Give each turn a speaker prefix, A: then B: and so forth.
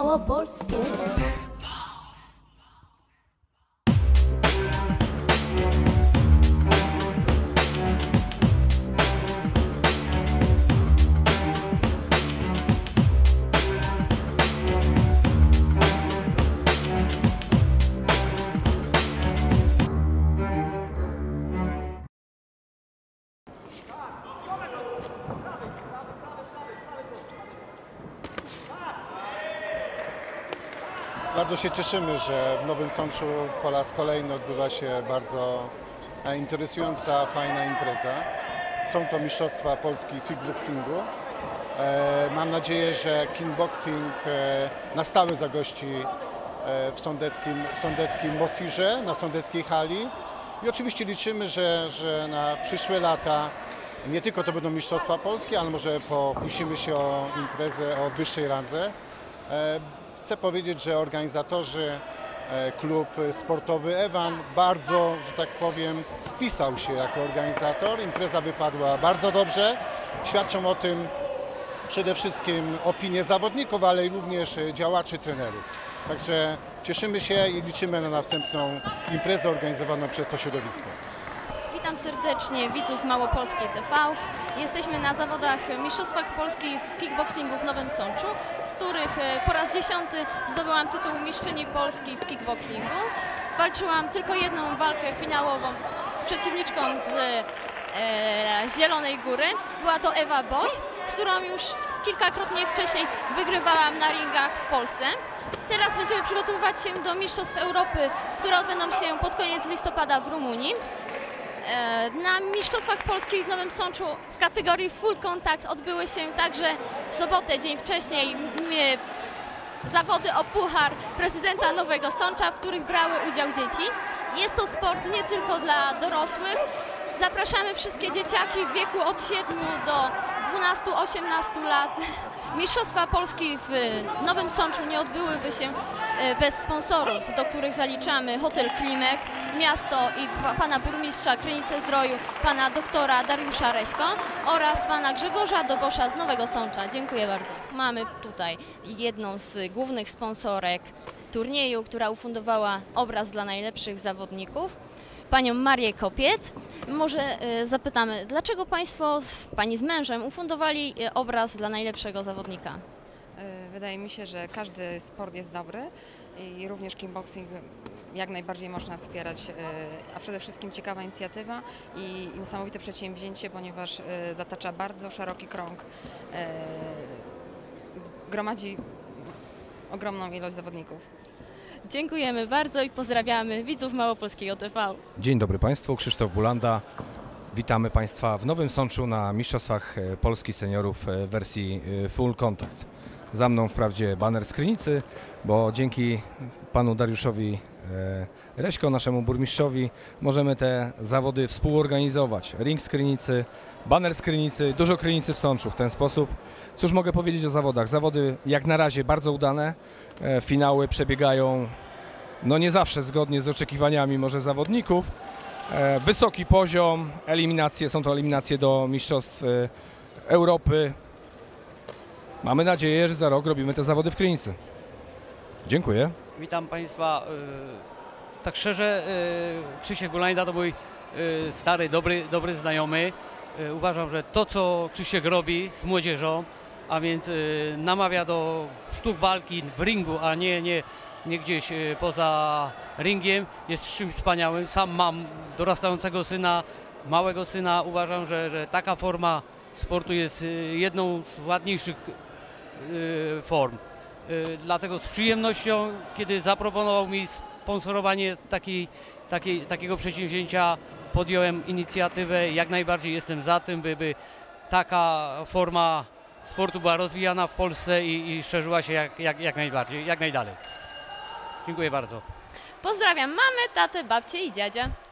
A: małopolskie.
B: Bardzo się cieszymy, że w Nowym Sączu po raz kolejny odbywa się bardzo interesująca, fajna impreza. Są to Mistrzostwa Polski w kickboxingu. Mam nadzieję, że kickboxing na stałe zagości w sądeckim Mosirze, na sądeckiej hali. I oczywiście liczymy, że na przyszłe lata nie tylko to będą Mistrzostwa Polskie, ale może pokusimy się o imprezę o wyższej randze. Chcę powiedzieć, że organizatorzy, klub sportowy Ewan bardzo, że tak powiem, spisał się jako organizator. Impreza wypadła bardzo dobrze. Świadczą o tym przede wszystkim opinie zawodników, ale również działaczy, trenerów. Także cieszymy się i liczymy na następną imprezę organizowaną przez to środowisko.
C: Witam serdecznie widzów Małopolskiej TV. Jesteśmy na zawodach Mistrzostwach Polski w kickboxingu w Nowym Sączu, w których po raz 10 zdobyłam tytuł mistrzyni Polski w kickboxingu. Walczyłam tylko jedną walkę finałową z przeciwniczką z Zielonej Góry. Była to Ewa Boś, z którą już kilkakrotnie wcześniej wygrywałam na ringach w Polsce. Teraz będziemy przygotowywać się do Mistrzostw Europy, które odbędą się pod koniec listopada w Rumunii. Na Mistrzostwach Polski w Nowym Sączu w kategorii Full Contact odbyły się także w sobotę, dzień wcześniej, zawody o Puchar Prezydenta Nowego Sącza, w których brały udział dzieci. Jest to sport nie tylko dla dorosłych. Zapraszamy wszystkie dzieciaki w wieku od 7 do 12-18 lat. Mistrzostwa Polski w Nowym Sączu nie odbyłyby się bez sponsorów, do których zaliczamy Hotel Klimek, miasto i pana burmistrza Krynicy-Zdroju, pana doktora Dariusza Reśko oraz pana Grzegorza Dobosza z Nowego Sącza. Dziękuję bardzo. Mamy tutaj jedną z głównych sponsorek turnieju, która ufundowała obraz dla najlepszych zawodników, panią Marię Kopiec. Może zapytamy, dlaczego państwo, pani z mężem, ufundowali obraz dla najlepszego zawodnika?
D: Wydaje mi się, że każdy sport jest dobry i również kickboxing jak najbardziej można wspierać, a przede wszystkim ciekawa inicjatywa i niesamowite przedsięwzięcie, ponieważ zatacza bardzo szeroki krąg, gromadzi ogromną ilość zawodników.
C: Dziękujemy bardzo i pozdrawiamy widzów Małopolskiego TV.
E: Dzień dobry Państwu, Krzysztof Bulanda. Witamy Państwa w Nowym Sączu na Mistrzostwach Polski Seniorów w wersji Full Contact. Za mną wprawdzie baner z Krynicy, bo dzięki panu Dariuszowi Reśko, naszemu burmistrzowi, możemy te zawody współorganizować. Ring z Krynicy, baner z Krynicy, dużo Krynicy w Sączu. W ten sposób, cóż mogę powiedzieć o zawodach? Zawody jak na razie bardzo udane. Finały przebiegają no nie zawsze zgodnie z oczekiwaniami może zawodników. Wysoki poziom, eliminacje, są to eliminacje do Mistrzostw Europy. Mamy nadzieję, że za rok robimy te zawody w Krynicy. Dziękuję.
F: Witam Państwa. Tak szczerze, Krzysiek Bulanda to mój stary, dobry znajomy. Uważam, że to, co Krzysiek robi z młodzieżą, a więc namawia do sztuk walki w ringu, a nie gdzieś poza ringiem, jest czymś wspaniałym. Sam mam dorastającego syna, małego syna. Uważam, że taka forma sportu jest jedną z ładniejszych form. Dlatego z przyjemnością, kiedy zaproponował mi sponsorowanie takiego przedsięwzięcia, podjąłem inicjatywę. Jak najbardziej jestem za tym, by taka forma sportu była rozwijana w Polsce i szerzyła się jak najbardziej, jak najdalej. Dziękuję bardzo.
C: Pozdrawiam mamę, tatę, babcię i dziadzia.